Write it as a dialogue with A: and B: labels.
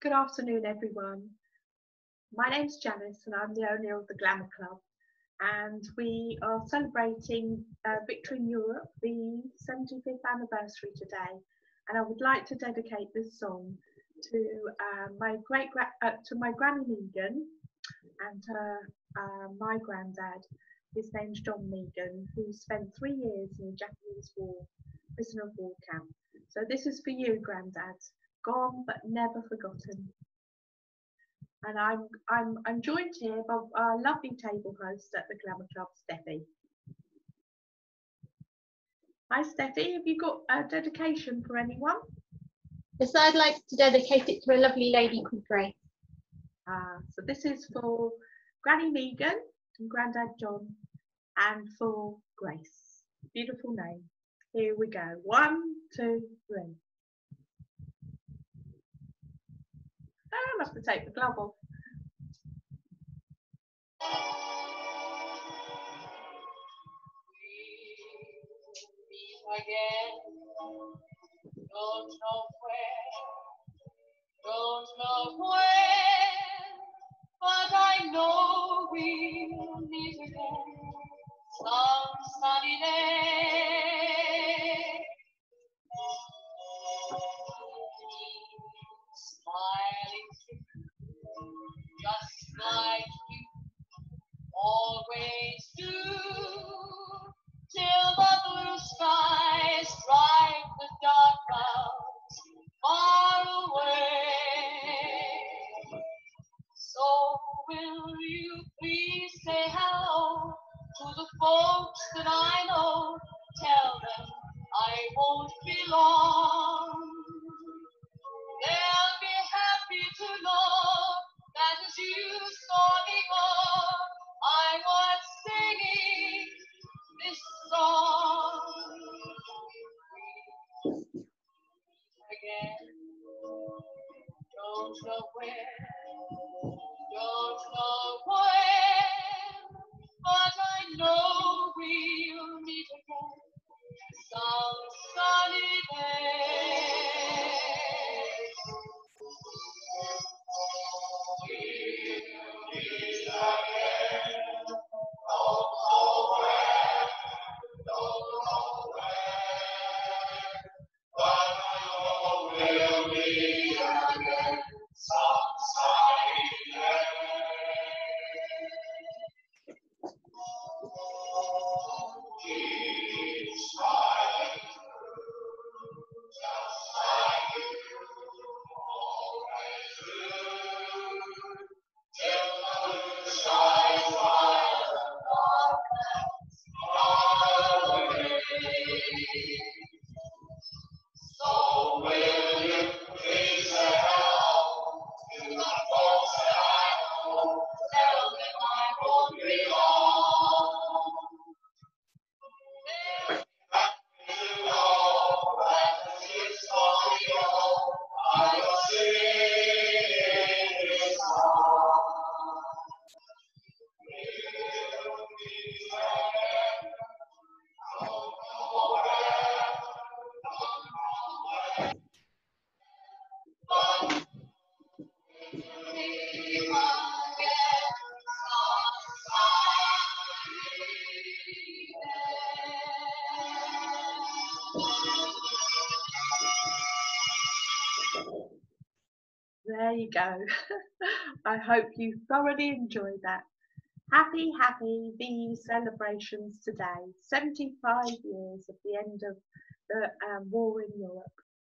A: Good afternoon, everyone. My name's Janice and I'm the owner of the Glamour Club, and we are celebrating Victory in Europe, the 75th anniversary today. And I would like to dedicate this song to my Granny Meighan and my granddad. His name's John Meighan, who spent 3 years in the Japanese prisoner of war camp. So this is for you, Grandad. Gone but never forgotten. And I'm joined here by our lovely table host at the Glamour Club, Steffi. Hi Steffi, have you got a dedication for anyone?
B: Yes, I'd like to dedicate it to a lovely lady called Grace.
A: So this is for Granny Meighan and Grandad John, and for Grace. Beautiful name. Here we go. 1, 2, 3. I have to take the glove off.
C: Again, don't know where, don't know when, but I know we'll meet again some sunny day. Smiling through, just like you always do, till the blue skies strike the dark clouds far away. So will you please say hello to the folks that I know? Tell them I won't be long. They'll be happy to know that as you saw me go, I was singing this song. Again, don't know where, don't know when, but I know we'll meet again some sunny day. We'll meet again, don't know where, don't know when, but I know we'll meet again some sunny day. Keep smiling through, just like you always do, till the blue skies fly the dark clouds far away. So will you please say hello to the folks that I know? Tell them I won't be long. They're happy to know that as you saw me go, I was singing this song. We'll meet again, don't know where, don't know when, but we'll meet again some
A: There you go. I hope you thoroughly enjoyed that. Happy these celebrations today. 75 years of the end of the war in Europe.